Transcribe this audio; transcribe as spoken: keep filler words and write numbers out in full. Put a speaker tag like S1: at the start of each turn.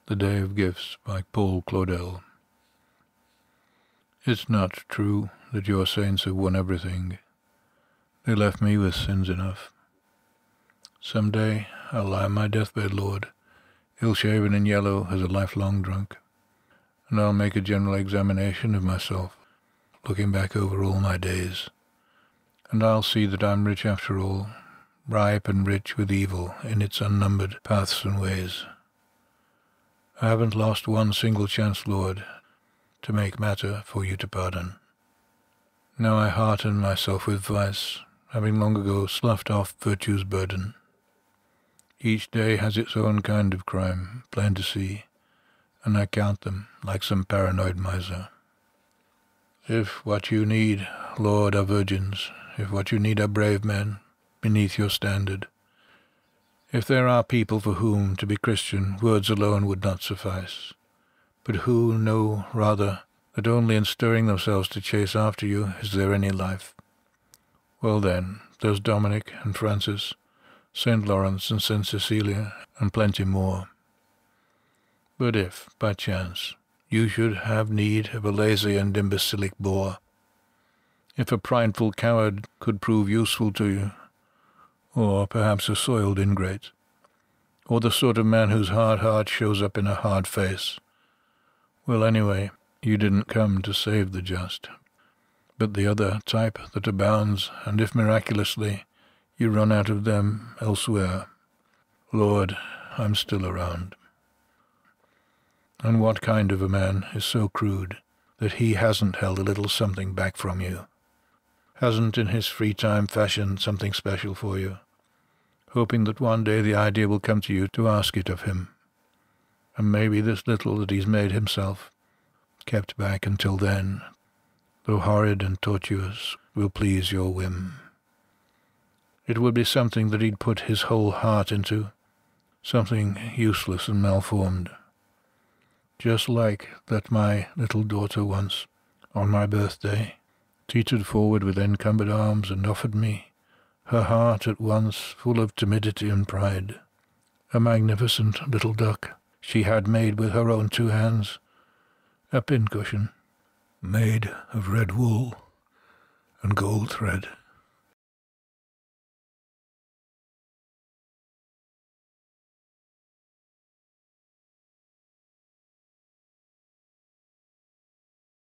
S1: The Day of Gifts by Paul Claudel. It's not true that your saints have won everything. They left me with sins enough. Some day I'll lie on my deathbed, Lord, ill-shaven and yellow as a lifelong drunk, and I'll make a general examination of myself, looking back over all my days, and I'll see that I'm rich after all, ripe and rich with evil in its unnumbered paths and ways. I haven't lost one single chance, Lord, to make matter for you to pardon. Now I hearten myself with vice, having long ago sloughed off virtue's burden. Each day has its own kind of crime, plain to see, and I count them like some paranoid miser. If what you need, Lord, are virgins, if what you need are brave men, beneath your standard, if there are people for whom, to be Christian, words alone would not suffice, but who know, rather, that only in stirring themselves to chase after you is there any life, well then, there's Dominic and Francis, Saint Lawrence and Saint Cecilia, and plenty more. But if, by chance, you should have need of a lazy and imbecilic bore, if a prideful coward could prove useful to you, or perhaps a soiled ingrate, or the sort of man whose hard heart shows up in a hard face. Well, anyway, you didn't come to save the just, but the other type that abounds, and if miraculously you run out of them elsewhere, Lord, I'm still around. And what kind of a man is so crude that he hasn't held a little something back from you, hasn't in his free time fashioned something special for you, hoping that one day the idea will come to you to ask it of him, and maybe this little that he's made himself, kept back until then, though horrid and tortuous, will please your whim. It would be something that he'd put his whole heart into, something useless and malformed, just like that my little daughter once, on my birthday, teetered forward with encumbered arms and offered me, her heart at once full of timidity and pride, a magnificent little duck she had made with her own two hands, a pincushion, made of red wool and gold thread.